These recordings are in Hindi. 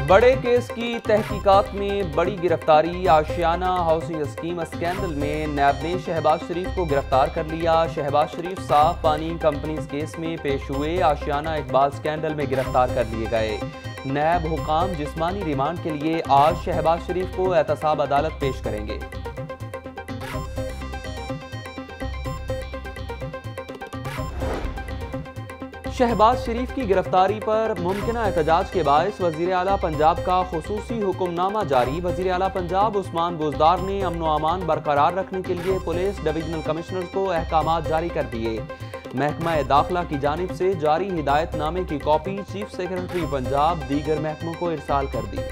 बड़े केस की तहकीकात में बड़ी गिरफ्तारी। आशियाना हाउसिंग स्कीम स्कैंडल में नैब ने शहबाज शरीफ को गिरफ्तार कर लिया। शहबाज शरीफ साफ पानी कंपनीज केस में पेश हुए। आशियाना इकबाल स्कैंडल में गिरफ्तार कर लिए गए। नैब हुकाम जिस्मानी रिमांड के लिए आज शहबाज शरीफ को एहतसाब अदालत पेश करेंगे। शहबाज शरीफ की गिरफ्तारी पर मुमकिन एहतजाज के बायस वज़ीर आला पंजाब का खुसूसी हुक्मनामा जारी। वज़ीर आला पंजाब उस्मान बुज़दार ने अमन व अमान बरकरार रखने के लिए पुलिस डिवीजनल कमिश्नर को अहकामात जारी कर दिए। महकमा दाखिला की जानिब से जारी हिदायतनामे की कॉपी चीफ सेक्रेटरी पंजाब दीगर महकमों को इरसाल कर दी।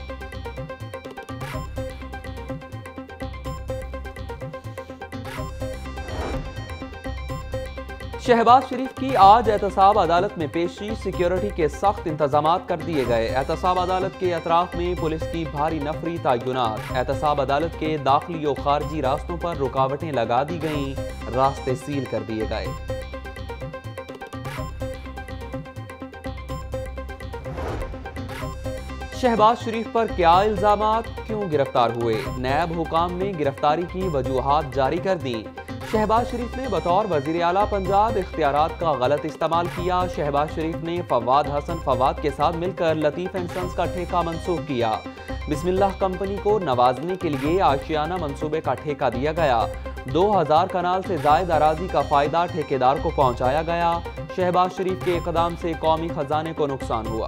शहबाज शरीफ की आज एहतसाब अदालत में पेशी। सिक्योरिटी के सख्त इंतजामात कर दिए गए। एहतसाब अदालत के अतराफ में पुलिस की भारी नफरी तयनात। एहतसाब अदालत के दाखिली और खारजी रास्तों पर रुकावटें लगा दी गईं, रास्ते सील कर दिए गए। शहबाज शरीफ पर क्या इल्जामात, क्यों गिरफ्तार हुए? नैब हुकाम ने गिरफ्तारी की वजूहात जारी कर दी। शहबाज शरीफ ने बतौर वज़ीर आला पंजाब इख्तियारात का गलत इस्तेमाल किया। शहबाज शरीफ ने फवाद हसन फवाद के साथ मिलकर लतीफ़ एंड सन्स का ठेका मंसूख किया। बिस्मिल्लाह कंपनी को नवाजने के लिए आशियाना मंसूबे का ठेका दिया गया। 2000 कनाल से जायद अराजी का फायदा ठेकेदार को पहुंचाया गया। शहबाज शरीफ के इक़दाम से कौमी खजाने को नुकसान हुआ।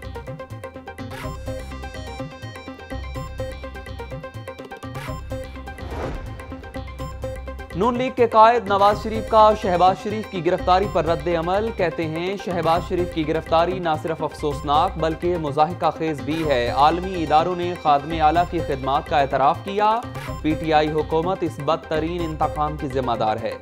नून लीग के कायद नवाज शरीफ का शहबाज शरीफ की गिरफ्तारी पर रद्द अमल। कहते हैं शहबाज शरीफ की गिरफ्तारी न सिर्फ अफसोसनाक बल्कि मुज़ाहिका खेज भी है। आलमी इदारों ने खादमे आला की खिदमात का एतराफ़ किया। PTI हुकूमत इस बदतरीन इंतकाम की जिम्मेदार है।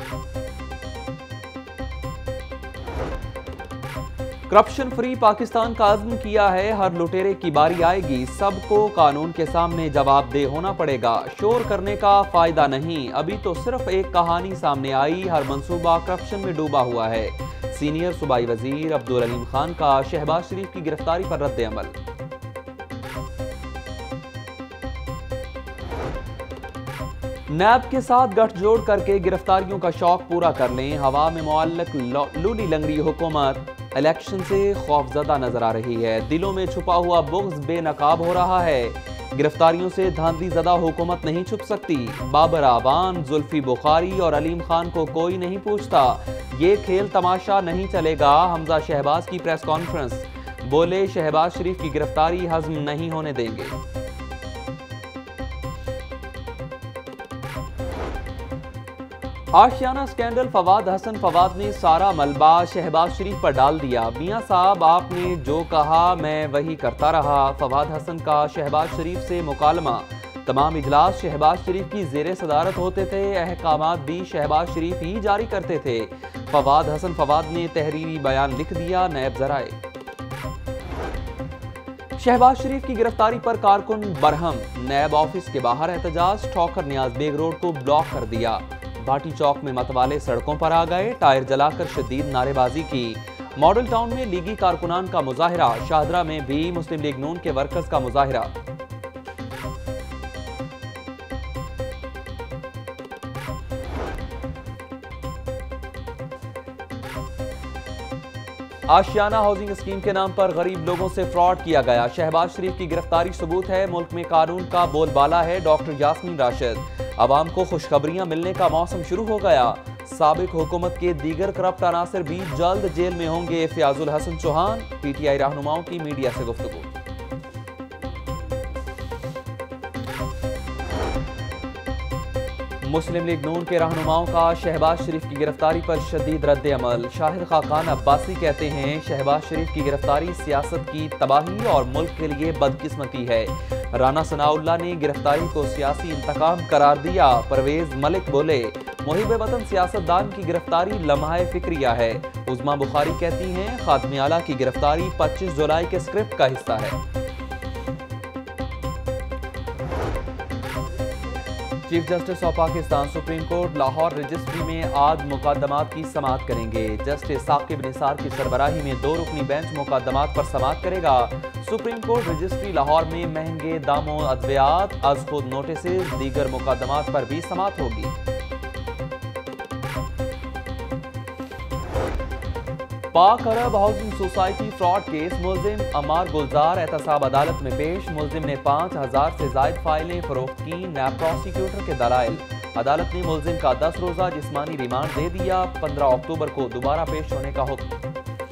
करप्शन फ्री पाकिस्तान का अज़्म किया है। हर लुटेरे की बारी आएगी, सबको कानून के सामने जवाबदेह होना पड़ेगा। शोर करने का फायदा नहीं, अभी तो सिर्फ एक कहानी सामने आई। हर मंसूबा करप्शन में डूबा हुआ है। सीनियर सूबाई वजीर अब्दुल अलीम खान का शहबाज शरीफ की गिरफ्तारी पर रद्द अमल। नैब के साथ गठजोड़ करके गिरफ्तारियों का शौक पूरा कर लें। हवा में मुअल्लक लूली लंगड़ी हुकूमत इलेक्शन से खौफजदा नजर आ रही है। दिलों में छुपा हुआ बुग़्ज़ बेनकाब हो रहा है। गिरफ्तारियों से धांधली ज़दा हुकूमत नहीं छुप सकती। बाबर आवान, जुल्फी बुखारी और अलीम खान को कोई नहीं पूछता। ये खेल तमाशा नहीं चलेगा। हमजा शहबाज की प्रेस कॉन्फ्रेंस, बोले शहबाज शरीफ की गिरफ्तारी हज़म नहीं होने देंगे। आशियाना स्कैंडल, फवाद हसन फवाद ने सारा मलबा शहबाज शरीफ पर डाल दिया। मियां साहब आपने जो कहा मैं वही करता रहा। फवाद हसन का शहबाज शरीफ से मुकालमा। तमाम इजलास शहबाज शरीफ की ज़ेरे सदारत होते थे। अहकामात भी शहबाज शरीफ ही जारी करते थे। फवाद हसन फवाद ने तहरीरी बयान लिख दिया। नैब जराए शहबाज शरीफ की गिरफ्तारी पर कारकुन बरहम। नैब ऑफिस के बाहर एहतजाज। ठोकर नियाज बेग रोड को ब्लॉक कर दिया। भाटी चौक में मतवाले सड़कों पर आ गए। टायर जलाकर शदीद नारेबाजी की। मॉडल टाउन में लीगी कारकुनान का मुजाहिरा। शाहदरा में भी मुस्लिम लीग नून के वर्कर्स का मुजाहिरा। आशियाना हाउसिंग स्कीम के नाम पर गरीब लोगों से फ्रॉड किया गया। शहबाज शरीफ की गिरफ्तारी सबूत है। मुल्क में कानून का बोलबाला है। डॉक्टर यास्मीन राशिद, अवाम को खुशखबरियां मिलने का मौसम शुरू हो गया। साबिक हुकूमत के दीगर करप्ट अनासर भी जल्द जेल में होंगे। फयाजुल हसन चौहान, PTI रहनुमाओं की मीडिया से गुफ्तगू। मुस्लिम लीग नून के रहनुमाओं का शहबाज शरीफ की गिरफ्तारी पर शदीद रद्द अमल। शाहिद खाकान अब्बासी कहते हैं शहबाज शरीफ की गिरफ्तारी सियासत की तबाही और मुल्क के लिए बदकिस्मती है। राना सनाउल्लाह ने गिरफ्तारी को सियासी इंतकाम करार दिया। परवेज मलिक बोले मुहिब वतन सियासतदान की गिरफ्तारी लम्हा फिक्रिया है। उज़मा बुखारी कहती हैं खादमे आला की गिरफ्तारी 25 जुलाई के स्क्रिप्ट का हिस्सा है। Chief justice of Pakistan supreme court Lahore registry में आज मुकदमात की समाअत करेंगे। जस्टिस साकिब निसार की सरबराही में 2 रुकनी बेंच मुकदमात पर समाअत करेगा। सुप्रीम कोर्ट रजिस्ट्री लाहौर में महंगे दामों अद्वियात अज खुद नोटिस दीगर मुकदमात पर भी समाअत होगी। Pak Arab housing society fraud case मुलजिम अमार गुलजार एहतसाब अदालत में पेश। मुलजिम ने 5000 से जायद फाइलें फरोख्त की। नैब प्रोसिक्यूटर के दलाइल। अदालत ने मुलजिम का 10 रोजा जिस्मानी रिमांड दे दिया। 15 अक्टूबर को दोबारा पेश होने का हुक्म।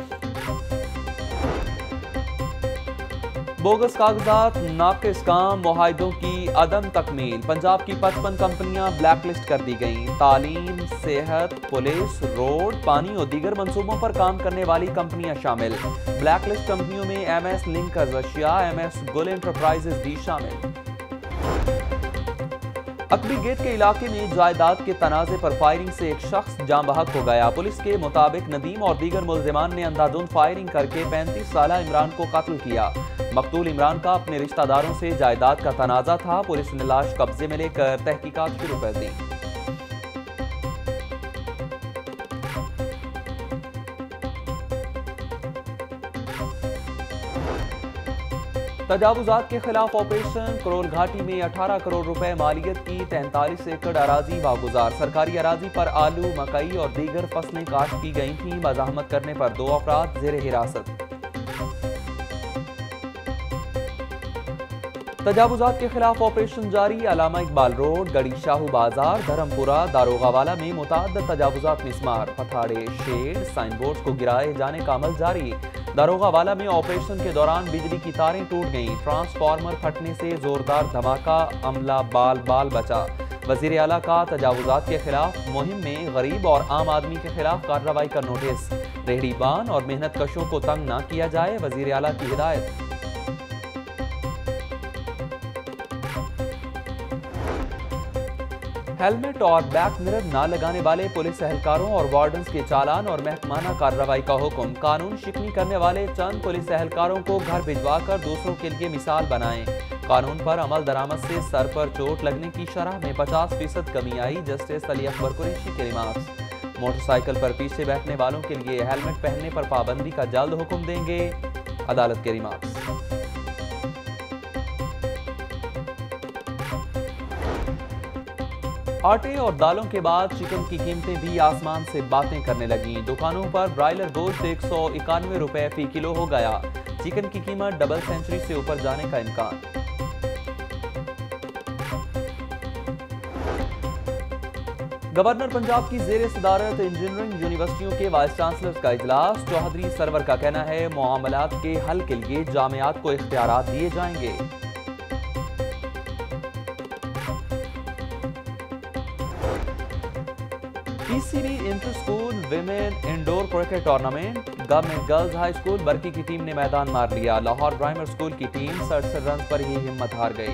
बोगस कागजात, नाकिस काम, मुआहिदों की अदम तकमील। पंजाब की 55 कंपनियां ब्लैकलिस्ट कर दी गईं। तालीम, सेहत, पुलिस, रोड, पानी और दीगर मंसूबों पर काम करने वाली कंपनियां शामिल। ब्लैकलिस्ट कंपनियों में MS Linkers Asia, MS Gul enterprises भी शामिल। अकबी गेट के इलाके में जायदाद के तनाजे पर फायरिंग से एक शख्स जाँ बहक हो गया। पुलिस के मुताबिक नदीम और दीगर मुलजिमान ने अंधाधुंध फायरिंग करके 35 साला इमरान को कत्ल किया। मकतूल इमरान का अपने रिश्तेदारों से जायदाद का तनाजा था। पुलिस ने लाश कब्जे में लेकर तहकीकात शुरू कर दी। तजावुजात के खिलाफ ऑपरेशन। करोल घाटी में 18 करोड़ रुपए मालियत की 43 एकड़ अराजी वागुजार। सरकारी अराजी पर आलू, मकई और दीगर फसलें काश्त की गई थीं। मज़ाहमत करने पर 2 अफराद ज़ेर हिरासत। तजावुजात के खिलाफ ऑपरेशन जारी। अलामा इकबाल रोड, गड़ी शाहू बाजार, धर्मपुरा, दारोगावाला में मुतअद्दिद तजावुजात मिसमार, पथाड़े, शेड, साइन बोर्ड को गिराए जाने का अमल जारी। दारोगावाला में ऑपरेशन के दौरान बिजली की तारें टूट गईं। ट्रांसफार्मर फटने से जोरदार धमाका, अमला बाल बाल बचा। वजीर आला का तजावुजात के खिलाफ मुहिम में गरीब और आम आदमी के खिलाफ कार्रवाई का नोटिस। रेहड़ीबान और मेहनत कशों को तंग न किया जाए, वजीर आला की हिदायत। हेलमेट और बैक मिरर न लगाने वाले पुलिस एहलकारों और वार्डन्स के चालान और महकमाना कार्रवाई का हुक्म। कानून शिकनी करने वाले चंद पुलिस एहलकारों को घर भिजवाकर दूसरों के लिए मिसाल बनाएं। कानून पर अमल दरामद से सर पर चोट लगने की शरह में 50% कमी आई। जस्टिस अली अकबर कुरैशी के रिमार्क्स। मोटरसाइकिल पर पीछे बैठने वालों के लिए हेलमेट पहनने पर पाबंदी का जल्द हुक्म देंगे, अदालत के रिमार्क्स। आटे और दालों के बाद चिकन की कीमतें भी आसमान से बातें करने लगी। दुकानों पर ब्रायलर गोश्त 191 रुपए फी किलो हो गया। चिकन की कीमत डबल सेंचुरी से ऊपर जाने का इम्कान। गवर्नर पंजाब की जेर सदारत इंजीनियरिंग यूनिवर्सिटियों के वाइस चांसलर्स का इजलास। चौधरी सरवर का कहना है मामलात के हल के लिए जामियात को इख्तियारात दिए जाएंगे। PCB inter school women indoor cricket tournament. Government girls high school Barki की टीम ने मैदान मार लिया। लाहौर प्राइमरी स्कूल की टीम 67 रन पर ही हिम्मत हार गई।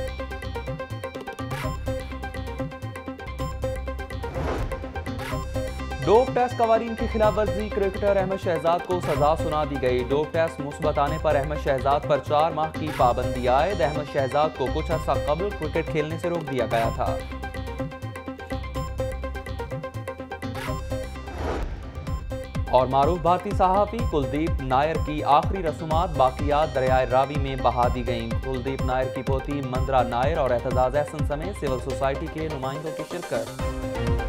डोप टेस्ट कवानीन की खिलाफ वर्जी। क्रिकेटर अहमद शहजाद को सजा सुना दी गई। डोप टेस्ट मुस्बत आने पर अहमद शहजाद पर 4 माह की पाबंदी आयद। अहमद शहजाद को कुछ अर्सा कबल क्रिकेट खेलने से रोक दिया गया था। और मारूफ भारतीय सहाफ़ी कुलदीप नायर की आखिरी रसूमात बाकियात दरियाए रावी में बहा दी गईं। कुलदीप नायर की पोती मंदरा नायर और एतजाज एहसन समेत सिविल सोसाइटी के नुमाइंदों की शिरकत।